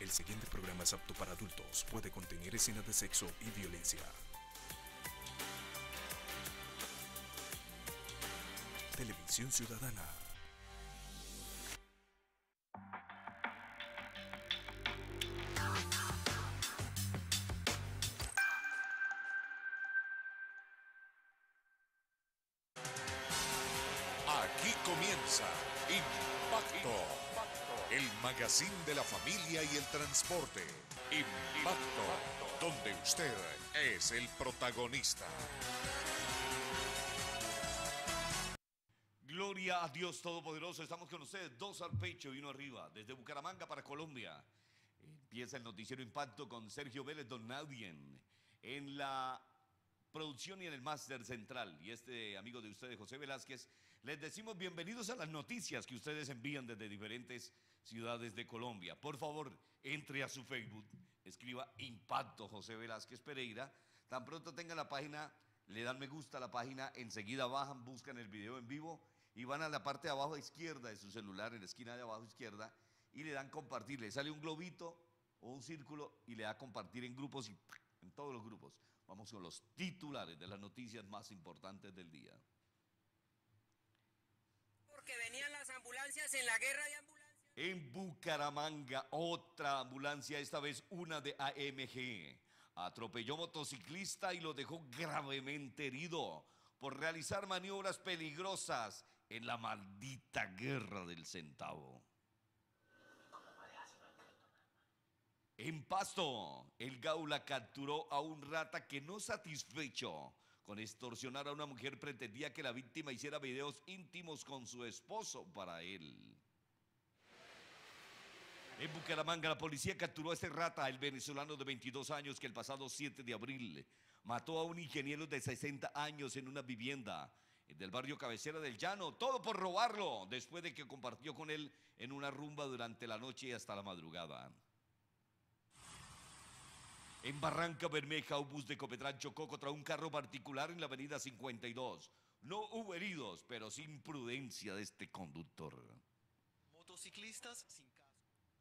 El siguiente programa es apto para adultos. Puede contener escenas de sexo y violencia. Televisión Ciudadana. Aquí comienza Impacto, el magazine de la familia y el transporte. Impacto, donde usted es el protagonista. Gloria a Dios Todopoderoso. Estamos con ustedes, dos al pecho y uno arriba, desde Bucaramanga para Colombia. Empieza el noticiero Impacto con Sergio Vélez, Don Nadien, en la producción y en el máster central. Y este amigo de ustedes, José Velázquez, les decimos bienvenidos a las noticias que ustedes envían desde diferentes ciudades de Colombia. Por favor, entre a su Facebook, escriba Impacto José Velázquez Pereira. Tan pronto tengan la página, le dan me gusta a la página, enseguida bajan, buscan el video en vivo y van a la parte de abajo izquierda de su celular, en la esquina de abajo izquierda, y le dan compartir. Le sale un globito o un círculo y le da compartir en grupos y en todos los grupos. Vamos con los titulares de las noticias más importantes del día. Porque venían las ambulancias en la guerra de ambulancias. En Bucaramanga, otra ambulancia, esta vez una de AMG, atropelló motociclista y lo dejó gravemente herido por realizar maniobras peligrosas en la maldita guerra del centavo. En Pasto, el Gaula capturó a un rata que, no satisfecho con extorsionar a una mujer, pretendía que la víctima hiciera videos íntimos con su esposo para él. En Bucaramanga, la policía capturó a este rata, el venezolano de 22 años, que el pasado 7 de abril mató a un ingeniero de 60 años en una vivienda del barrio Cabecera del Llano, todo por robarlo, después de que compartió con él en una rumba durante la noche y hasta la madrugada. En Barranca Bermeja, un bus de Copetrán chocó contra un carro particular en la avenida 52. No hubo heridos, pero sin imprudencia de este conductor. Motociclistas sin casco.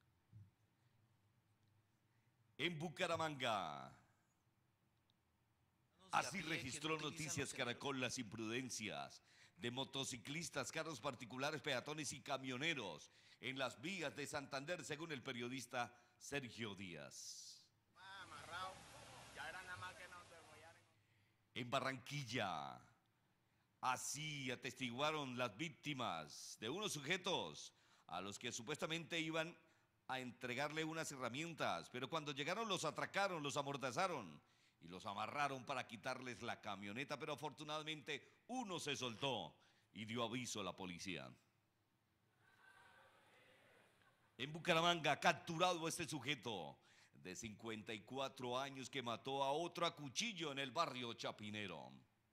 En Bucaramanga, así registró Noticias Caracol las imprudencias de motociclistas, carros particulares, peatones y camioneros en las vías de Santander, según el periodista Sergio Díaz. Amarrado, ya era nada más que nos degollaran. En Barranquilla, así atestiguaron las víctimas de unos sujetos a los que supuestamente iban a entregarle unas herramientas, pero cuando llegaron los atracaron, los amordazaron y los amarraron para quitarles la camioneta, pero afortunadamente uno se soltó y dio aviso a la policía. En Bucaramanga, capturado este sujeto de 54 años que mató a otro a cuchillo en el barrio Chapinero.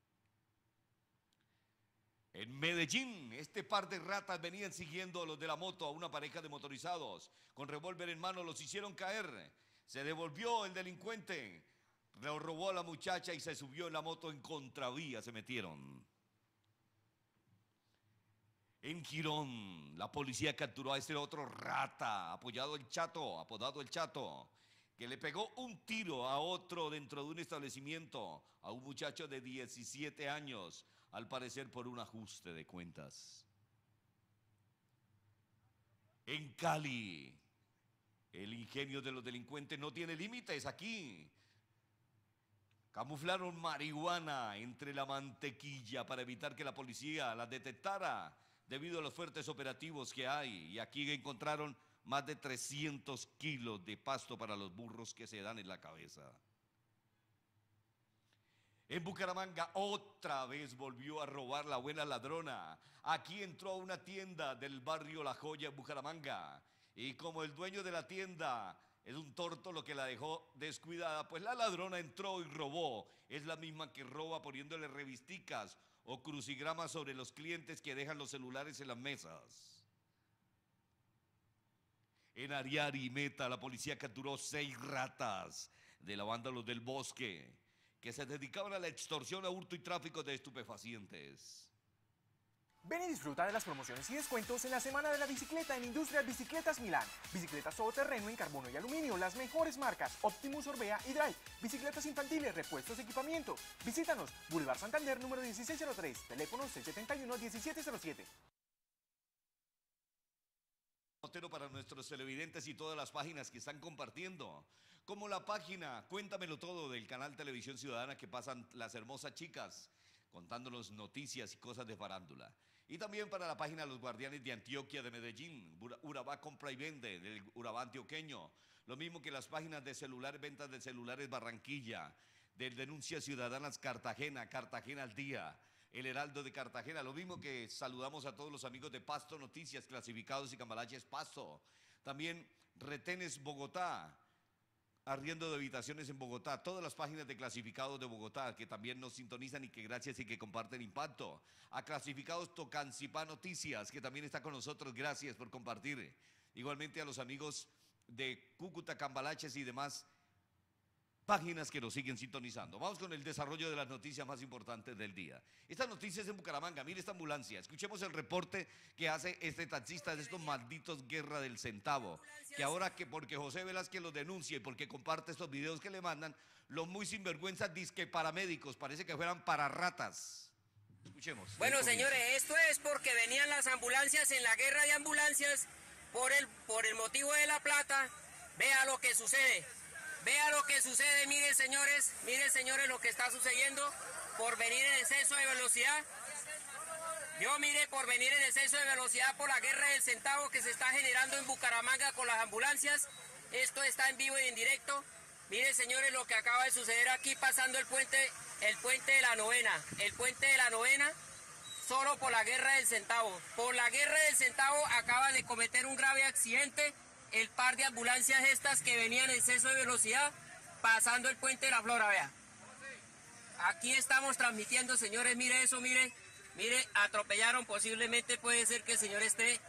En Medellín, este par de ratas venían siguiendo a los de la moto, a una pareja de motorizados. Con revólver en mano los hicieron caer. Se devolvió el delincuente, le robó a la muchacha y se subió en la moto en contravía, se metieron. En Girón, la policía capturó a este otro rata, apodado el Chato, que le pegó un tiro a otro dentro de un establecimiento, a un muchacho de 17 años, al parecer por un ajuste de cuentas. En Cali, el ingenio de los delincuentes no tiene límites aquí. Camuflaron marihuana entre la mantequilla para evitar que la policía la detectara debido a los fuertes operativos que hay. Y aquí encontraron más de 300 kilos de pasto para los burros que se dan en la cabeza. En Bucaramanga otra vez volvió a robar la buena ladrona. Aquí entró a una tienda del barrio La Joya en Bucaramanga. Y como el dueño de la tienda es un torto lo que la dejó descuidada, pues la ladrona entró y robó. Es la misma que roba poniéndole revisticas o crucigramas sobre los clientes que dejan los celulares en las mesas. En Ariari y Meta, la policía capturó 6 ratas de la banda Los del Bosque, que se dedicaban a la extorsión, a hurto y tráfico de estupefacientes. Ven y disfruta de las promociones y descuentos en la Semana de la Bicicleta en Industrias Bicicletas Milán. Bicicletas todoterreno en carbono y aluminio, las mejores marcas, Optimus, Orbea y Drive. Bicicletas infantiles, repuestos, equipamiento. Visítanos, Boulevard Santander, número 1603, teléfono 671-1707. Notero para nuestros televidentes y todas las páginas que están compartiendo, como la página Cuéntamelo Todo del canal Televisión Ciudadana, que pasan las hermosas chicas contándonos noticias y cosas de farándula. Y también para la página Los Guardianes de Antioquia de Medellín, Urabá Compra y Vende del Urabá Antioqueño, lo mismo que las páginas de celular, ventas de celulares Barranquilla, del Denuncias Ciudadanas Cartagena, Cartagena al Día, El Heraldo de Cartagena, lo mismo que saludamos a todos los amigos de Pasto Noticias, Clasificados y Cambalaches Pasto. También Retenes Bogotá, arriendo de habitaciones en Bogotá, todas las páginas de Clasificados de Bogotá que también nos sintonizan y que gracias y que comparten impacto. A Clasificados Tocancipá Noticias, que también está con nosotros, gracias por compartir. Igualmente a los amigos de Cúcuta, Cambalaches y demás páginas que nos siguen sintonizando. Vamos con el desarrollo de las noticias más importantes del día. Estas noticias en Bucaramanga, mire esta ambulancia. Escuchemos el reporte que hace este taxista de estos malditos guerra del centavo. Que ahora que porque José Velázquez los denuncia y porque comparte estos videos que le mandan, los muy sinvergüenzas disque paramédicos, parece que fueran para ratas. Escuchemos. Bueno, señores, esto es porque venían las ambulancias en la guerra de ambulancias por el motivo de la plata. Vea lo que sucede. Vea lo que sucede, miren señores lo que está sucediendo por venir en exceso de velocidad. Mire, por venir en exceso de velocidad por la guerra del centavo que se está generando en Bucaramanga con las ambulancias. Esto está en vivo y en directo. Miren señores lo que acaba de suceder aquí pasando el puente de la Novena. El puente de la Novena solo por la guerra del centavo. Por la guerra del centavo acaba de cometer un grave accidente el par de ambulancias estas que venían en exceso de velocidad pasando el puente de la Flora, vea. Aquí estamos transmitiendo, señores, mire eso, mire, atropellaron, posiblemente puede ser que el señor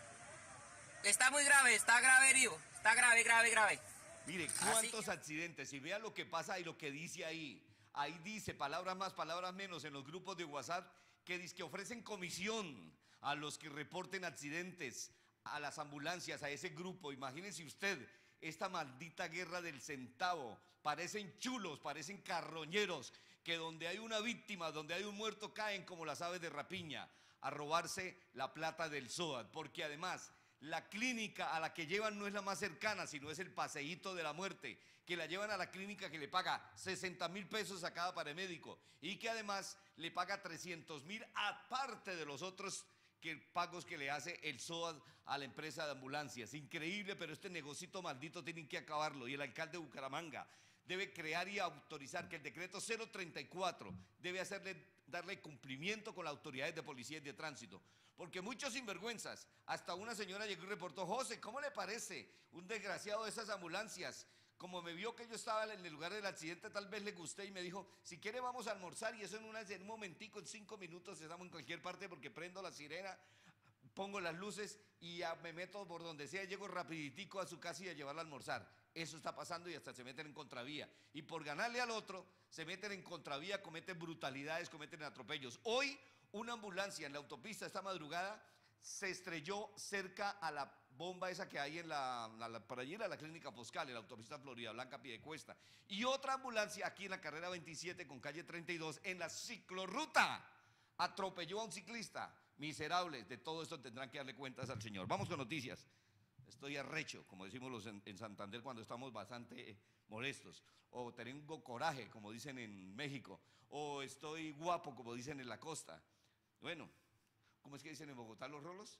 está muy grave, está grave herido, está grave. Mire, cuántos accidentes, y vea lo que pasa y lo que dice ahí. Ahí dice, palabras más, palabras menos, en los grupos de WhatsApp, que dice que ofrecen comisión a los que reporten accidentes, a las ambulancias, a ese grupo. Imagínense usted, esta maldita guerra del centavo. Parecen chulos, parecen carroñeros, que donde hay una víctima, donde hay un muerto, caen como las aves de rapiña a robarse la plata del SOAT. Porque además, la clínica a la que llevan no es la más cercana, sino es el paseíto de la muerte, que la llevan a la clínica que le paga 60.000 pesos a cada paramédico y que además le paga 300.000 aparte de los otros pagos que le hace el SOAT a la empresa de ambulancias. Increíble, pero este negocito maldito tienen que acabarlo. Y el alcalde de Bucaramanga debe crear y autorizar que el decreto 034 debe darle cumplimiento con las autoridades de policía y de tránsito. Porque muchos sinvergüenzas, hasta una señora llegó y reportó: José, ¿cómo le parece un desgraciado de esas ambulancias? Como me vio que yo estaba en el lugar del accidente, tal vez le gusté y me dijo, si quiere vamos a almorzar, y eso en un momentico, en 5 minutos estamos en cualquier parte, porque prendo la sirena, pongo las luces y ya me meto por donde sea, llego rapiditico a su casa y a llevarla a almorzar. Eso está pasando y hasta se meten en contravía. Y por ganarle al otro, se meten en contravía, cometen brutalidades, cometen atropellos. Hoy, una ambulancia en la autopista esta madrugada se estrelló cerca a la bomba esa que hay para ir a la clínica Foscal, en la autopista Florida Blanca Piedecuesta. Y otra ambulancia aquí en la carrera 27 con calle 32 en la ciclorruta atropelló a un ciclista. Miserables, de todo esto tendrán que darle cuentas al señor. Vamos con noticias. Estoy arrecho, como decimos en Santander cuando estamos bastante molestos. O tengo coraje, como dicen en México. O estoy guapo, como dicen en la costa. Bueno, ¿cómo es que dicen en Bogotá los rolos?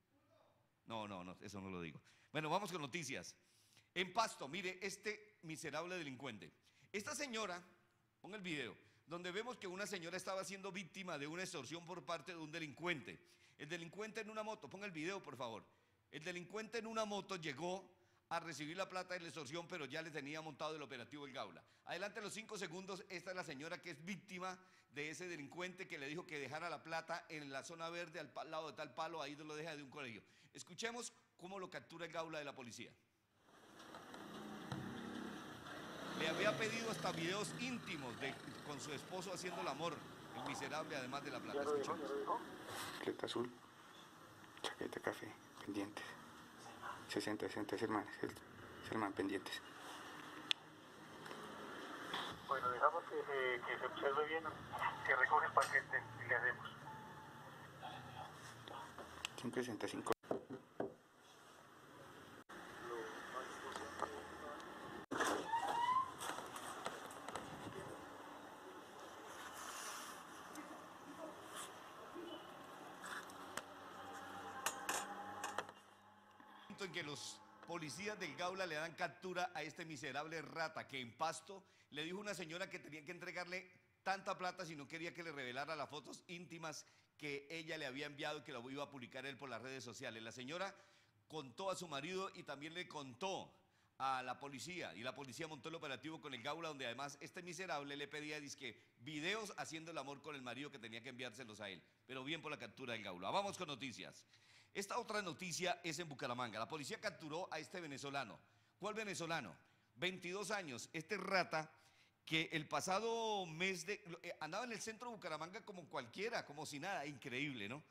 No, eso no lo digo. Bueno, vamos con noticias. En Pasto, mire, este miserable delincuente. Esta señora, pon el video, donde vemos que una señora estaba siendo víctima de una extorsión por parte de un delincuente. El delincuente en una moto, pon el video por favor. El delincuente en una moto llegó a recibir la plata de la extorsión, pero ya le tenía montado el operativo El Gaula. Adelante los 5 segundos, esta es la señora que es víctima de ese delincuente que le dijo que dejara la plata en la zona verde al lado de tal palo, ahí lo deja de un colegio. Escuchemos cómo lo captura El Gaula de la policía. Le había pedido hasta videos íntimos con su esposo haciendo el amor, el miserable, además de la plata. Escuchemos. Tarjeta azul. Chaqueta café, pendientes. 60 es el man, pendientes. Bueno, dejamos que se observe bien, que recoge el paquete y le hacemos. 565. En que los policías del Gaula le dan captura a este miserable rata que en Pasto le dijo a una señora que tenía que entregarle tanta plata si no quería que le revelara las fotos íntimas que ella le había enviado y que lo iba a publicar él por las redes sociales. La señora contó a su marido y también le contó a la policía, y la policía montó el operativo con el Gaula, donde además este miserable le pedía dizque videos haciendo el amor con el marido que tenía que enviárselos a él, pero bien por la captura del Gaula. Vamos con noticias. Esta otra noticia es en Bucaramanga. La policía capturó a este venezolano. ¿Cuál venezolano? 22 años. Este rata que el pasado mes andaba en el centro de Bucaramanga como cualquiera, como si nada. Increíble, ¿no?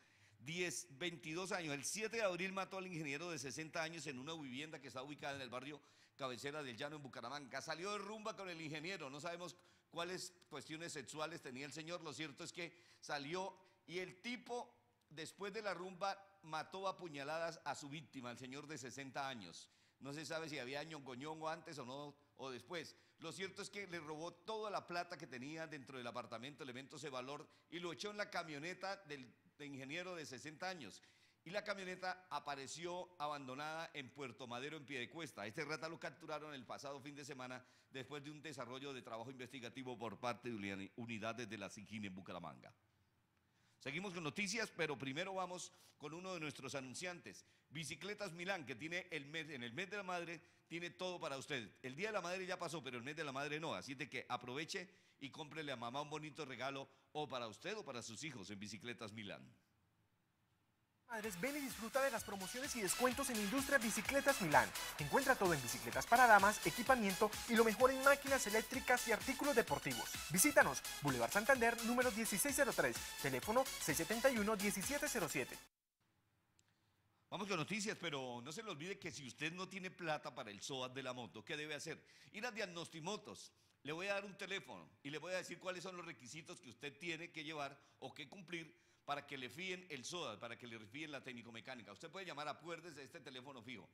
22 años. El 7 de abril mató al ingeniero de 60 años en una vivienda que está ubicada en el barrio Cabecera del Llano en Bucaramanga. Salió de rumba con el ingeniero. No sabemos cuáles cuestiones sexuales tenía el señor. Lo cierto es que salió y el tipo, después de la rumba, mató a puñaladas a su víctima, al señor de 60 años. No se sabe si había ñongo antes o no, o después. Lo cierto es que le robó toda la plata que tenía dentro del apartamento, elementos de valor, y lo echó en la camioneta del ingeniero de 60 años. Y la camioneta apareció abandonada en Puerto Madero, en Piedecuesta. Este rata lo capturaron el pasado fin de semana después de un desarrollo de trabajo investigativo por parte de unidades de la SIGIN en Bucaramanga. Seguimos con noticias, pero primero vamos con uno de nuestros anunciantes. Bicicletas Milán, que tiene en el mes de la madre, tiene todo para usted. El día de la madre ya pasó, pero el mes de la madre no. Así de que aproveche y cómprele a mamá un bonito regalo, o para usted o para sus hijos, en Bicicletas Milán. Madres, ven y disfruta de las promociones y descuentos en Industria Bicicletas Milán. Encuentra todo en bicicletas para damas, equipamiento y lo mejor en máquinas eléctricas y artículos deportivos. Visítanos, Boulevard Santander, número 1603, teléfono 671-1707. Vamos con noticias, pero no se le olvide que si usted no tiene plata para el SOAT de la moto, ¿qué debe hacer? Ir a Diagnostimotos. Le voy a dar un teléfono y le voy a decir cuáles son los requisitos que usted tiene que llevar o que cumplir para que le fíen el SOAT, para que le fíen la técnico-mecánica. Usted puede llamar, acuérdese de este teléfono fijo.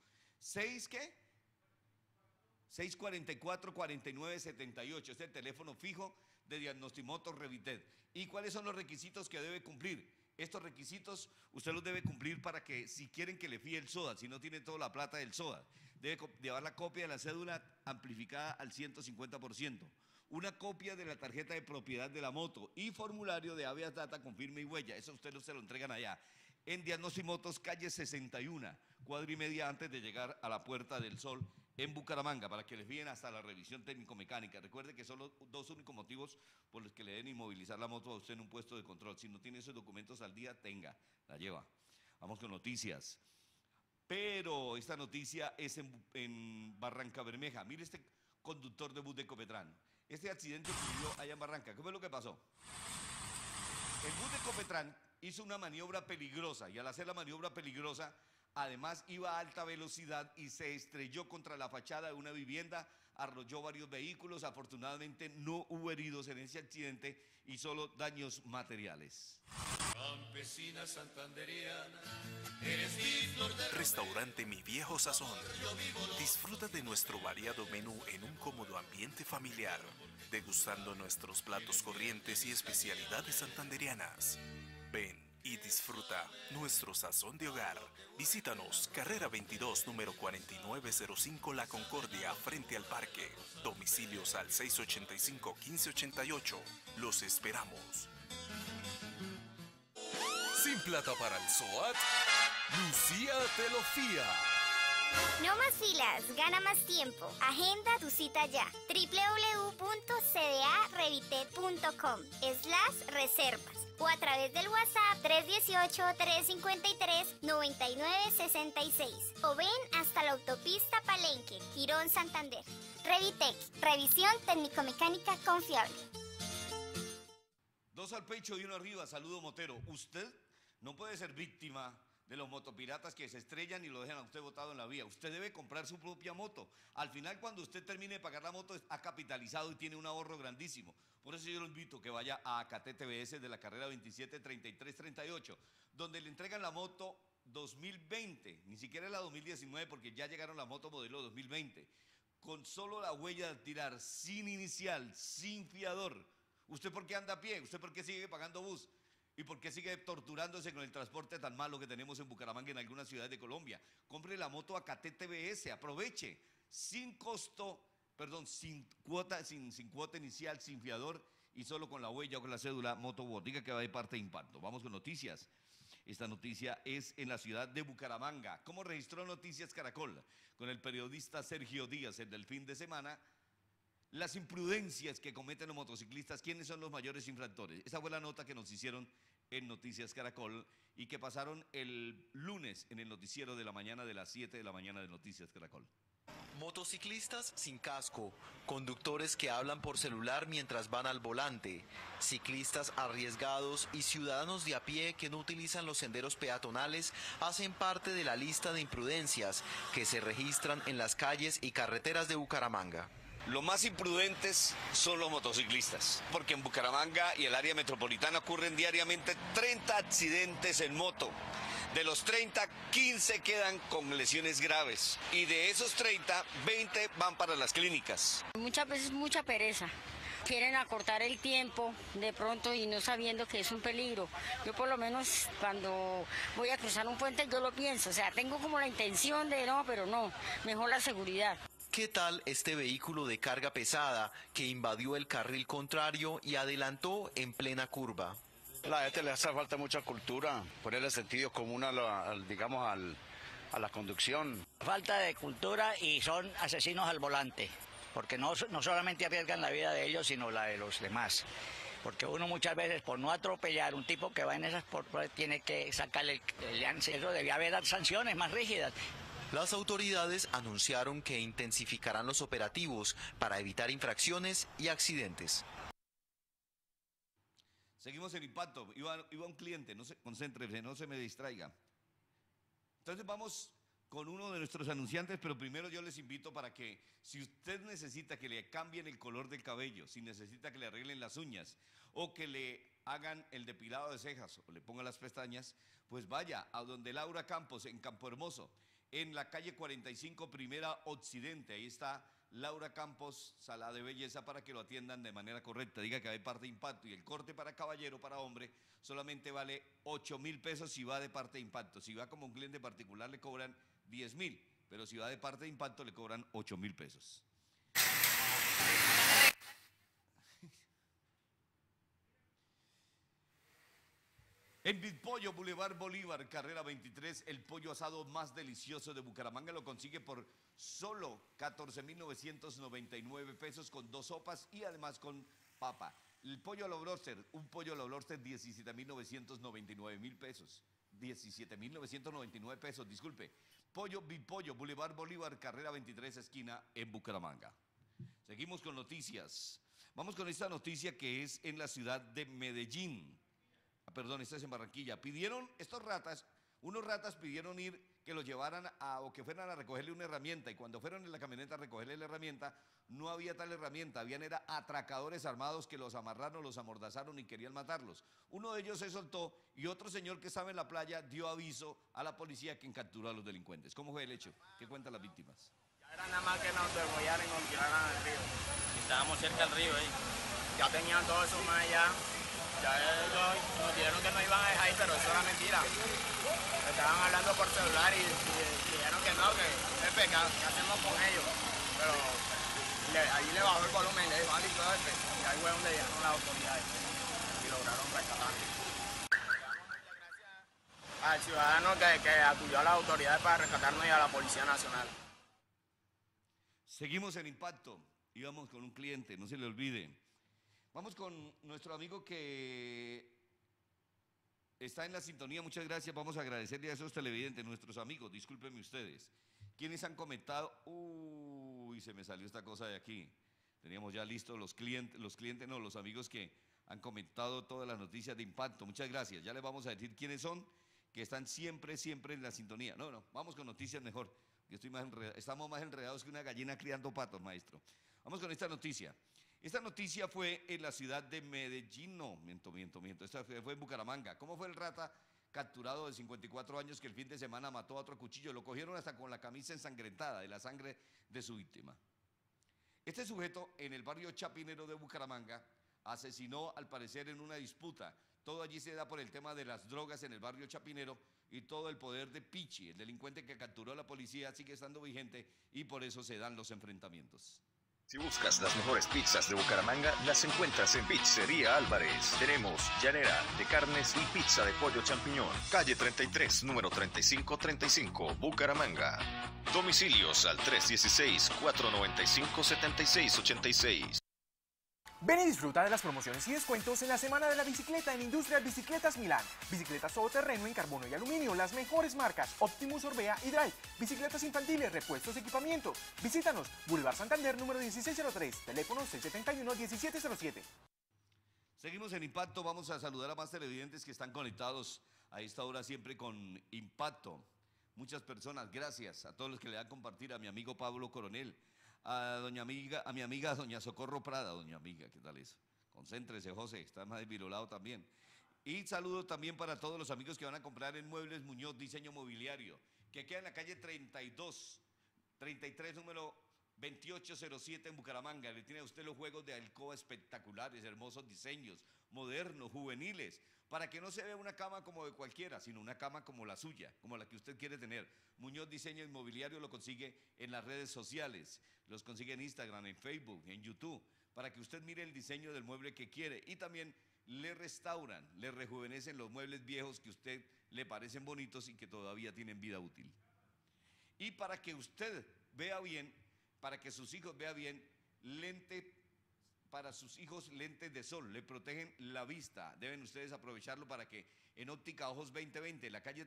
644-4978, este es el teléfono fijo de Diagnostimotos Revitet. ¿Y cuáles son los requisitos que debe cumplir? Estos requisitos usted los debe cumplir para que, si quieren que le fíe el SOAT, si no tiene toda la plata del SOAT, debe llevar la copia de la cédula amplificada al 150%. Una copia de la tarjeta de propiedad de la moto y formulario de habeas data con firma y huella. Eso usted se lo entregan allá. En Diagnostimotos, calle 61, cuadra y media antes de llegar a la Puerta del Sol en Bucaramanga, para que les fíen hasta la revisión técnico-mecánica. Recuerde que son los dos únicos motivos por los que le deben inmovilizar la moto a usted en un puesto de control. Si no tiene esos documentos al día, la lleva. Vamos con noticias. Pero esta noticia es en Barranca Bermeja. Mire este conductor de bus de Ecopetrán. Este accidente ocurrió allá en Barranca. ¿Qué fue lo que pasó? El bus de Ecopetrán hizo una maniobra peligrosa y al hacer la maniobra peligrosa, además iba a alta velocidad y se estrelló contra la fachada de una vivienda, arrolló varios vehículos. Afortunadamente no hubo heridos en ese accidente y solo daños materiales. Campesina santanderiana, eres mi flor de Restaurante Mi Viejo Sazón. Disfruta de nuestro variado menú en un cómodo ambiente familiar, degustando nuestros platos corrientes y especialidades santanderianas. Ven y disfruta nuestro sazón de hogar. Visítanos, carrera 22, número 4905 La Concordia, frente al parque. Domicilios al 685-1588. Los esperamos. Sin plata para el SOAT, Lucía te lo fía. No más filas, gana más tiempo. Agenda tu cita ya. www.cdarevitet.com/reservas o a través del WhatsApp 318-353-9966 o ven hasta la autopista Palenque, Girón, Santander. Revitec, revisión técnico-mecánica confiable. 2 al pecho y 1 arriba. Saludo Motero. Usted no puede ser víctima de los motopiratas que se estrellan y lo dejan a usted botado en la vía. Usted debe comprar su propia moto. Al final, cuando usted termine de pagar la moto, ha capitalizado y tiene un ahorro grandísimo. Por eso yo lo invito a que vaya a ACAT TBS de la carrera 273338, donde le entregan la moto 2020, ni siquiera es la 2019 porque ya llegaron la moto modelo 2020, con solo la huella de tirar, sin inicial, sin fiador. ¿Usted por qué anda a pie? ¿Usted por qué sigue pagando bus? ¿Y por qué sigue torturándose con el transporte tan malo que tenemos en Bucaramanga y en algunas ciudades de Colombia? Compre la moto ACAT TBS, aproveche, sin costo, perdón, sin cuota inicial, sin fiador y solo con la huella o con la cédula Motobot. Diga que va de parte de Impacto. Vamos con noticias. Esta noticia es en la ciudad de Bucaramanga. ¿Cómo registró Noticias Caracol? Con el periodista Sergio Díaz, el del fin de semana. Las imprudencias que cometen los motociclistas, ¿quiénes son los mayores infractores? Esa fue la nota que nos hicieron en Noticias Caracol y que pasaron el lunes en el noticiero de la mañana de las 7 de la mañana de Noticias Caracol. Motociclistas sin casco, conductores que hablan por celular mientras van al volante, ciclistas arriesgados y ciudadanos de a pie que no utilizan los senderos peatonales hacen parte de la lista de imprudencias que se registran en las calles y carreteras de Bucaramanga. Los más imprudentes son los motociclistas, porque en Bucaramanga y el área metropolitana ocurren diariamente 30 accidentes en moto. De los 30, 15 quedan con lesiones graves y de esos 30, 20 van para las clínicas. Muchas veces mucha pereza. Quieren acortar el tiempo de pronto y no sabiendo que es un peligro. Yo por lo menos cuando voy a cruzar un puente yo lo pienso, o sea, tengo como la intención de no, pero no, mejor la seguridad. ¿Qué tal este vehículo de carga pesada que invadió el carril contrario y adelantó en plena curva? A la gente le hace falta mucha cultura, ponerle sentido común a la conducción. Falta de cultura y son asesinos al volante, porque no solamente arriesgan la vida de ellos, sino la de los demás. Porque uno muchas veces, por no atropellar un tipo que va en esas, tiene que sacarle el lance. Eso debía haber sanciones más rígidas. Las autoridades anunciaron que intensificarán los operativos para evitar infracciones y accidentes. Seguimos en Impacto. Iba un cliente, no se concéntrese, no se me distraiga. Entonces vamos con uno de nuestros anunciantes, pero primero yo les invito para que, si usted necesita que le cambien el color del cabello, si necesita que le arreglen las uñas o que le hagan el depilado de cejas o le pongan las pestañas, pues vaya a donde Laura Campos en Campo Hermoso, en la calle 45 Primera Occidente. Ahí está Laura Campos, sala de belleza, para que lo atiendan de manera correcta. Diga que hay parte de Impacto y el corte para caballero, para hombre, solamente vale 8.000 pesos si va de parte de Impacto. Si va como un cliente particular le cobran 10.000, pero si va de parte de Impacto le cobran 8.000 pesos. En Bitpollo, Boulevard Bolívar, carrera 23, el pollo asado más delicioso de Bucaramanga lo consigue por solo 14.999 pesos con 2 sopas y además con papa. El pollo a la broster, un pollo a la broster, 17.999 pesos. 17.999 pesos, disculpe. Pollo Bitpollo, Boulevard Bolívar, carrera 23, esquina en Bucaramanga. Seguimos con noticias. Vamos con esta noticia que es en la ciudad de Medellín. Perdón, esta es en Barranquilla. Unos ratas pidieron que los llevaran o que fueran a recogerle una herramienta, y cuando fueron en la camioneta a recogerle la herramienta, no había tal herramienta, habían atracadores armados que los amarraron, los amordazaron y querían matarlos. Uno de ellos se soltó y otro señor que estaba en la playa dio aviso a la policía, quien capturó a los delincuentes. ¿Cómo fue el hecho? ¿Qué cuentan las víctimas? Ya era nada más que nos degollaran y nos tiraran al río. Estábamos cerca del río ahí. Ya tenían todo eso más allá. Ya ellos nos dijeron que no iban a dejar ahí, pero eso era mentira. Estaban hablando por celular y dijeron que no, que es pecado, ¿qué hacemos con ellos? Pero ahí le bajó el volumen y le dijo, listo, y ahí fue donde llegaron las autoridades y lograron rescatarlo. Al ciudadano que acudió a las autoridades para rescatarnos y a la Policía Nacional. Seguimos en Impacto, íbamos con un cliente, no se le olvide. Vamos con nuestro amigo que está en la sintonía, muchas gracias, vamos a agradecerle a esos televidentes, nuestros amigos, discúlpenme ustedes, quienes han comentado, se me salió esta cosa de aquí, teníamos ya listos los amigos que han comentado todas las noticias de Impacto, muchas gracias, ya les vamos a decir quiénes son que están siempre en la sintonía. No, vamos con noticias mejor. Yo estamos más enredados que una gallina criando patos, maestro. Vamos con esta noticia. Esta noticia fue en la ciudad de Medellín, no, miento. Esta fue en Bucaramanga. ¿Cómo fue el rata capturado de 54 años que el fin de semana mató a otro cuchillo? Lo cogieron hasta con la camisa ensangrentada de la sangre de su víctima. Este sujeto en el barrio Chapinero de Bucaramanga asesinó al parecer en una disputa. Todo allí se da por el tema de las drogas en el barrio Chapinero y todo el poder de Pichi, el delincuente que capturó a la policía, sigue estando vigente y por eso se dan los enfrentamientos. Si buscas las mejores pizzas de Bucaramanga, las encuentras en Pizzería Álvarez. Tenemos llanera de carnes y pizza de pollo champiñón. Calle 33, número 3535, Bucaramanga. Domicilios al 316-495-7686. Ven y disfruta de las promociones y descuentos en la Semana de la Bicicleta en Industrias Bicicletas Milán. Bicicletas todoterreno en carbono y aluminio, las mejores marcas, Optimus, Orbea y Drive. Bicicletas infantiles, repuestos, equipamiento. Visítanos, Boulevard Santander, número 1603, teléfono 671-1707. Seguimos en Impacto, vamos a saludar a más televidentes que están conectados a esta hora siempre con Impacto. Muchas personas, gracias a todos los que le dan a compartir, a mi amigo Pablo Coronel, a mi amiga doña Socorro Prada. Doña amiga, ¿qué tal eso? Concéntrese, José, está más desvirolado también. Y saludo también para todos los amigos que van a comprar en Muebles Muñoz Diseño Mobiliario, que queda en la calle 33, número 2807 en Bucaramanga. Le tiene a usted los juegos de alcoba espectaculares, hermosos diseños, modernos, juveniles, para que no se vea una cama como de cualquiera, sino una cama como la suya, como la que usted quiere tener. Muñoz Diseño Inmobiliario lo consigue en las redes sociales, los consigue en Instagram, en Facebook, en YouTube, para que usted mire el diseño del mueble que quiere y también le restauran, le rejuvenecen los muebles viejos que a usted le parecen bonitos y que todavía tienen vida útil. Y para que usted vea bien, para que sus hijos vean bien, para sus hijos lentes de sol, le protegen la vista. Deben ustedes aprovecharlo para que en Óptica Ojos 2020, en la calle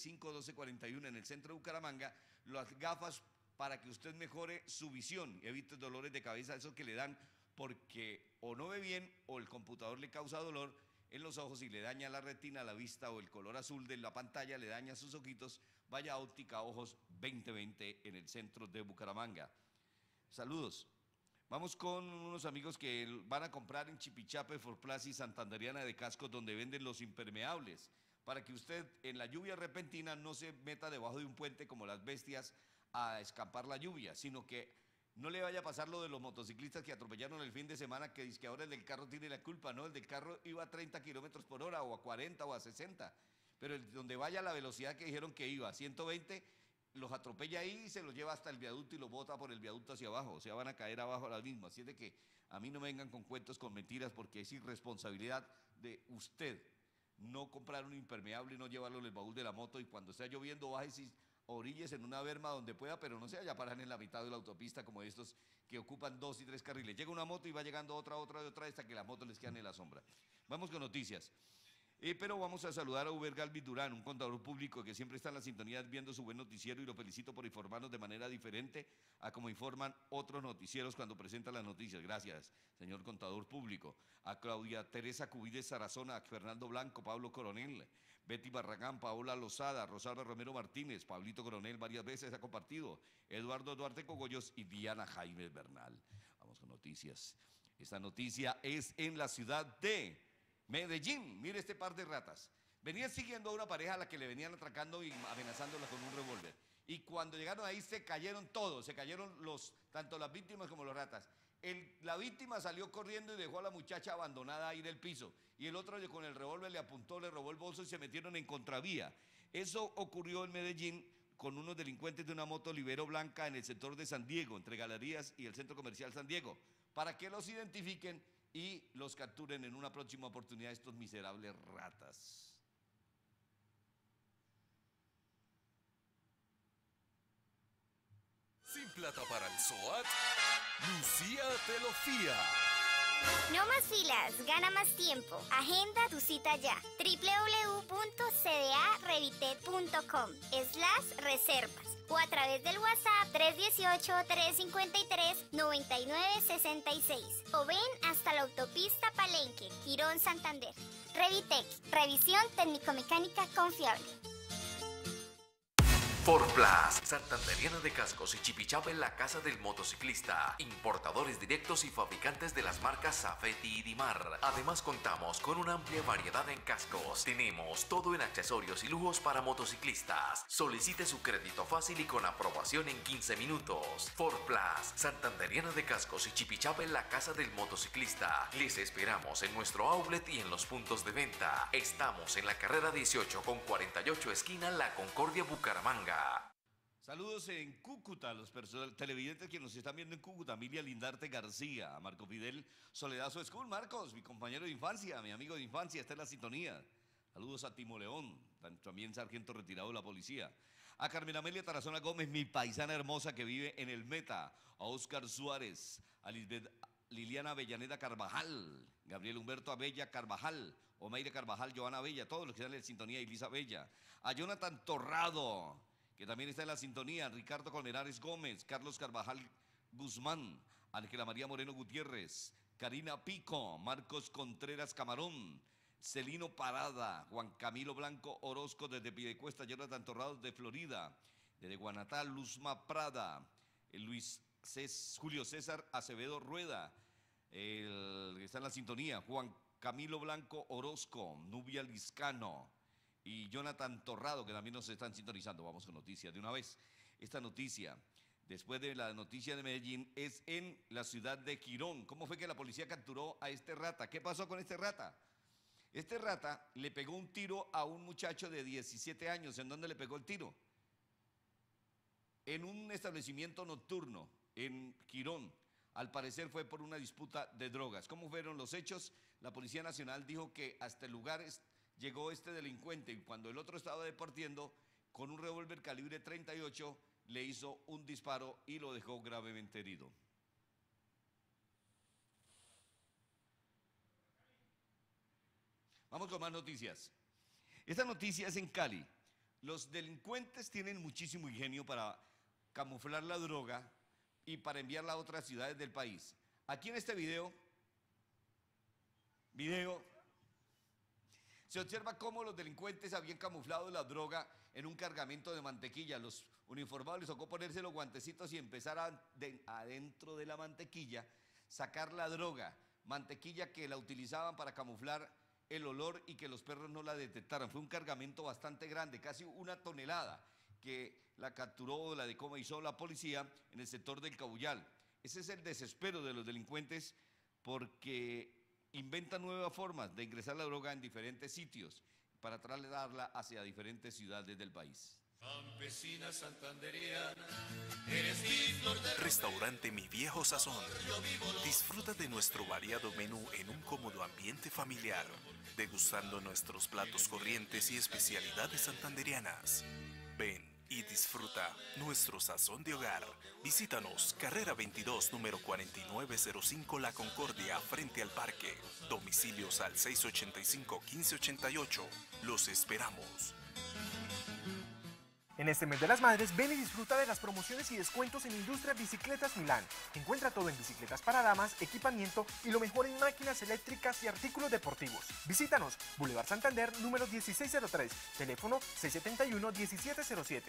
35-1241 en el centro de Bucaramanga, las gafas para que usted mejore su visión, evite dolores de cabeza, esos que le dan porque o no ve bien o el computador le causa dolor en los ojos y le daña la retina, la vista o el color azul de la pantalla le daña sus ojitos. Vaya a Óptica Ojos 2020 en el centro de Bucaramanga. Saludos. Vamos con unos amigos que van a comprar en Chipichape, Forplaza y Santanderiana de Cascos, donde venden los impermeables, para que usted en la lluvia repentina no se meta debajo de un puente como las bestias a escapar la lluvia, sino que no le vaya a pasar lo de los motociclistas que atropellaron el fin de semana, que dice que ahora el del carro tiene la culpa. No, el del carro iba a 30 kilómetros por hora o a 40 o a 60, pero donde vaya a la velocidad que dijeron que iba, a 120, los atropella ahí y se los lleva hasta el viaducto y los bota por el viaducto hacia abajo, o sea, van a caer abajo a la misma. Así es de que a mí no me vengan con cuentos, con mentiras, porque es irresponsabilidad de usted no comprar un impermeable y no llevarlo en el baúl de la moto, y cuando esté lloviendo bájese y orilles en una berma donde pueda, pero no se vaya a parar en la mitad de la autopista como estos que ocupan 2 y 3 carriles. Llega una moto y va llegando otra, hasta que las motos les quedan en la sombra. Vamos con noticias. Pero vamos a saludar a Uber Galvis Durán, un contador público que siempre está en la sintonía viendo su buen noticiero, y lo felicito por informarnos de manera diferente a como informan otros noticieros cuando presentan las noticias. Gracias, señor contador público. A Claudia Teresa Cubides Sarazona, a Fernando Blanco, Pablo Coronel, Betty Barragán, Paola Lozada, Rosalba Romero Martínez, Pablito Coronel varias veces ha compartido, Eduardo Duarte Cogollos y Diana Jaime Bernal. Vamos con noticias. Esta noticia es en la ciudad de Medellín. Mire este par de ratas. Venían siguiendo a una pareja a la que le venían atracando y amenazándola con un revólver. Y cuando llegaron ahí se cayeron todos, se cayeron tanto las víctimas como los ratas. La víctima salió corriendo y dejó a la muchacha abandonada ahí en el piso. Y el otro con el revólver le apuntó, le robó el bolso y se metieron en contravía. Eso ocurrió en Medellín con unos delincuentes de una moto Libero Blanca en el sector de San Diego, entre Galerías y el Centro Comercial San Diego, para que los identifiquen y los capturen en una próxima oportunidad estos miserables ratas. Sin plata para el SOAT, Lucía te lo fía. No más filas, gana más tiempo. Agenda tu cita ya. www.cdarevitet.com/reservas o a través del WhatsApp 318-353-9966 o ven hasta la autopista Palenque, Girón, Santander. Revitec, revisión técnico-mecánica confiable. Ford Plus, Santanderiana de Cascos y Chipichapa en la casa del motociclista. Importadores directos y fabricantes de las marcas Safety y Dimar. Además contamos con una amplia variedad en cascos. Tenemos todo en accesorios y lujos para motociclistas. Solicite su crédito fácil y con aprobación en 15 minutos. Ford Plus, Santanderiana de Cascos y Chipichapa en la casa del motociclista. Les esperamos en nuestro outlet y en los puntos de venta. Estamos en la carrera 18 con 48 esquina La Concordia, Bucaramanga. Saludos en Cúcuta, los televidentes que nos están viendo en Cúcuta, Emilia Lindarte García, a Marco Fidel Soledazo School, Marcos, mi compañero de infancia, mi amigo de infancia, está en la sintonía. Saludos a Timo León, también sargento retirado de la policía. A Carmen Amelia Tarazona Gómez, mi paisana hermosa que vive en el Meta. A Oscar Suárez, a Liliana Avellaneda Carvajal, Gabriel Humberto Abella Carvajal, Omeire Carvajal, Joana Abella, todos los que están en la sintonía, Elisa Bella. A Jonathan Torrado, que también está en la sintonía, Ricardo Colmenares Gómez, Carlos Carvajal Guzmán, Ángela María Moreno Gutiérrez, Karina Pico, Marcos Contreras Camarón, Celino Parada, Juan Camilo Blanco Orozco desde Piedecuesta, Jonathan Torrado de Florida, desde Guanatá, Luzma Prada, Julio César Acevedo Rueda, que está en la sintonía, Juan Camilo Blanco Orozco, Nubia Liscano y Jonathan Torrado, que también nos están sintonizando. Vamos con noticias de una vez. Esta noticia, después de la noticia de Medellín, es en la ciudad de Quirón. ¿Cómo fue que la policía capturó a este rata? ¿Qué pasó con este rata? Este rata le pegó un tiro a un muchacho de 17 años. ¿En dónde le pegó el tiro? En un establecimiento nocturno en Quirón. Al parecer fue por una disputa de drogas. ¿Cómo fueron los hechos? La Policía Nacional dijo que hasta el lugar llegó este delincuente y cuando el otro estaba departiendo, con un revólver calibre 38 le hizo un disparo y lo dejó gravemente herido. Vamos con más noticias. Esta noticia es en Cali. Los delincuentes tienen muchísimo ingenio para camuflar la droga y para enviarla a otras ciudades del país. Aquí en este video se observa cómo los delincuentes habían camuflado la droga en un cargamento de mantequilla. Los uniformados les tocó ponerse los guantecitos y empezar adentro de la mantequilla sacar la droga, mantequilla que la utilizaban para camuflar el olor y que los perros no la detectaran. Fue un cargamento bastante grande, casi 1 tonelada, que la capturó, la decomisó la policía en el sector del Cabullal. Ese es el desespero de los delincuentes porque inventan nuevas formas de ingresar la droga en diferentes sitios para trasladarla hacia diferentes ciudades del país. Campesina santanderiana, eres mi flor de Restaurante Mi Viejo Sazón. Disfruta de nuestro variado menú en un cómodo ambiente familiar, degustando nuestros platos corrientes y especialidades santanderianas. Ven y disfruta nuestro sazón de hogar. Visítanos, carrera 22, número 4905 La Concordia, frente al parque. Domicilios al 685-1588. Los esperamos. En este mes de las madres, ven y disfruta de las promociones y descuentos en Industria Bicicletas Milán. Encuentra todo en bicicletas para damas, equipamiento y lo mejor en máquinas eléctricas y artículos deportivos. Visítanos, Boulevard Santander, número 1603, teléfono 671-1707.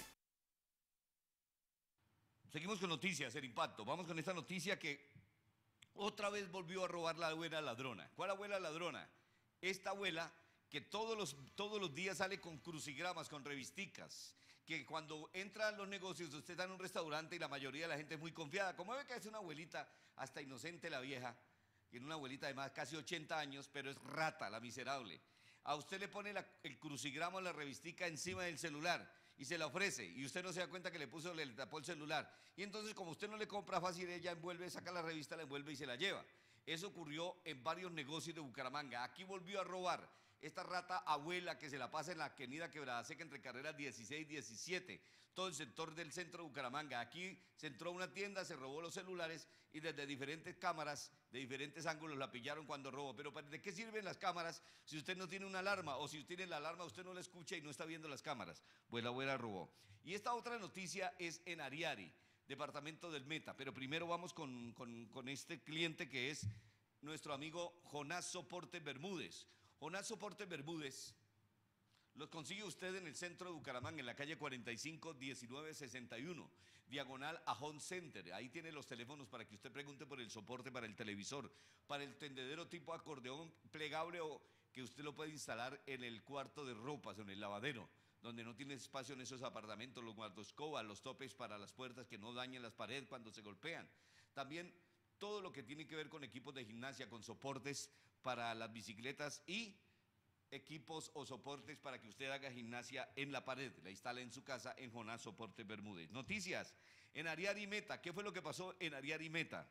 Seguimos con noticias, el impacto. Vamos con esta noticia que otra vez volvió a robar la abuela ladrona. ¿Cuál abuela ladrona? Esta abuela que todos los días sale con crucigramas, con revisticas, que cuando entra a los negocios, usted está en un restaurante y la mayoría de la gente es muy confiada. Como ve que es una abuelita, hasta inocente la vieja, que es una abuelita de más casi 80 años, pero es rata, la miserable. A usted le pone el crucigrama o la revistica encima del celular y se la ofrece, y usted no se da cuenta que le tapó el celular. Y entonces, como usted no le compra fácil, ella envuelve, saca la revista, la envuelve y se la lleva. Eso ocurrió en varios negocios de Bucaramanga. Aquí volvió a robar esta rata abuela que se la pasa en la avenida Quebrada Seca entre carreras 16 y 17, todo el sector del centro de Bucaramanga. Aquí se entró a una tienda, se robó los celulares y desde diferentes cámaras, de diferentes ángulos la pillaron cuando robó. Pero ¿de qué sirven las cámaras si usted no tiene una alarma? O si usted tiene la alarma, usted no la escucha y no está viendo las cámaras. Pues la abuela robó. Y esta otra noticia es en Ariari, departamento del Meta. Pero primero vamos con este cliente que es nuestro amigo Jonás Soporte Bermúdez. Jonás Soporte Bermúdez Los consigue usted en el centro de Bucaramanga, en la calle 45 1961, diagonal a Home Center. Ahí tiene los teléfonos para que usted pregunte por el soporte para el televisor, para el tendedero tipo acordeón plegable o que usted lo puede instalar en el cuarto de ropas, en el lavadero, donde no tiene espacio en esos apartamentos, los guardoscobas, los topes para las puertas que no dañen las paredes cuando se golpean. También todo lo que tiene que ver con equipos de gimnasia, con soportes para las bicicletas y equipos o soportes para que usted haga gimnasia en la pared, la instala en su casa en Jonás Soporte Bermúdez. Noticias en Ariar y Meta. ¿Qué fue lo que pasó en Ariar y Meta?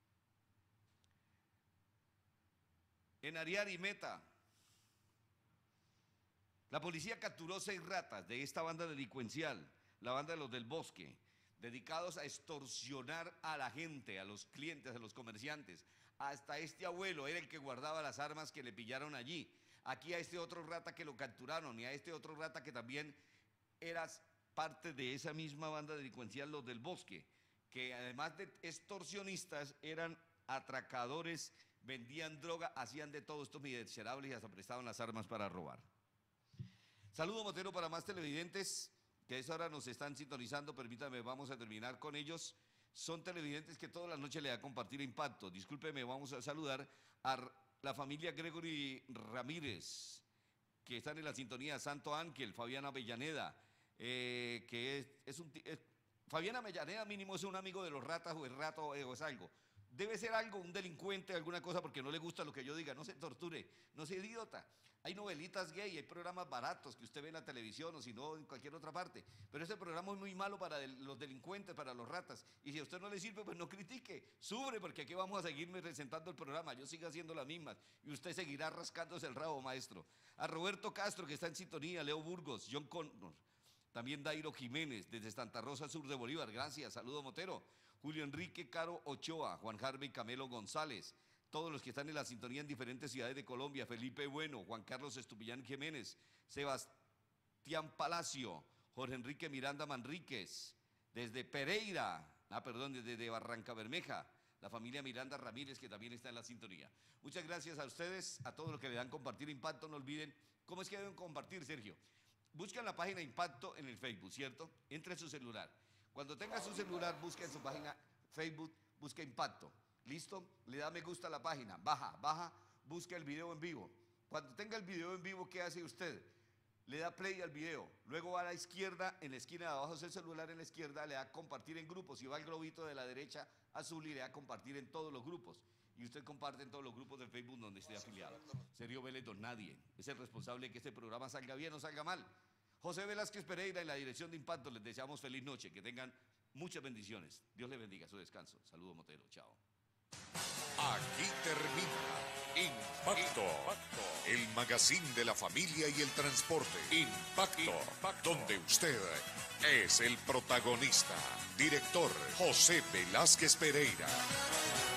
En Ariar y Meta, la policía capturó 6 ratas de esta banda delincuencial, la banda de los del Bosque, dedicados a extorsionar a la gente, a los clientes, a los comerciantes. Hasta este abuelo era el que guardaba las armas que le pillaron allí. Aquí a este otro rata que lo capturaron y a este otro rata que también era parte de esa misma banda delincuencial, los del Bosque, que además de extorsionistas eran atracadores, vendían droga, hacían de todo estos miserables y hasta prestaban las armas para robar. Saludo Motero para más televidentes que a esa hora nos están sintonizando, permítame, vamos a terminar con ellos. Son televidentes que toda la noche le da a compartir Impacto. Discúlpeme, vamos a saludar a la familia Gregory Ramírez, que están en la sintonía Santo Ángel, Fabiana Avellaneda, Fabiana Avellaneda mínimo es un amigo de los ratas o el rato o es algo. Debe ser algo, un delincuente, alguna cosa, porque no le gusta lo que yo diga, no se torture, no sea idiota. Hay novelitas gay, hay programas baratos que usted ve en la televisión o si no en cualquier otra parte, pero ese programa es muy malo para los delincuentes, para los ratas, y si a usted no le sirve, pues no critique, sufre, porque aquí vamos a seguirme presentando el programa, yo sigo haciendo las mismas, y usted seguirá rascándose el rabo, maestro. A Roberto Castro, que está en sintonía, Leo Burgos, John Connor, también Dairo Jiménez, desde Santa Rosa, sur de Bolívar, gracias, saludo Motero. Julio Enrique Caro Ochoa, Juan Harvey Camelo González, todos los que están en la sintonía en diferentes ciudades de Colombia, Felipe Bueno, Juan Carlos Estupillán Jiménez, Sebastián Palacio, Jorge Enrique Miranda Manríquez, desde Pereira, desde Barranca Bermeja, la familia Miranda Ramírez que también está en la sintonía. Muchas gracias a ustedes, a todos los que le dan compartir Impacto, no olviden, ¿cómo es que deben compartir, Sergio? Buscan la página Impacto en el Facebook, ¿cierto? Entre su celular. Cuando tenga su celular, busca en su página Facebook, busca Impacto. ¿Listo? Le da me gusta a la página, baja, busca el video en vivo. Cuando tenga el video en vivo, ¿qué hace usted? Le da play al video, luego va a la izquierda, en la esquina de abajo del celular, en la izquierda, le da compartir en grupos, y va al globito de la derecha azul y le da compartir en todos los grupos. Y usted comparte en todos los grupos de Facebook donde esté afiliado. Sergio Vélez, don nadie, es el responsable de que este programa salga bien o salga mal. José Velázquez Pereira en la dirección de Impacto, les deseamos feliz noche, que tengan muchas bendiciones. Dios les bendiga su descanso. Saludos Motero, chao. Aquí termina Impacto, el magazine de la familia y el transporte. Impacto, donde usted es el protagonista. Director José Velázquez Pereira.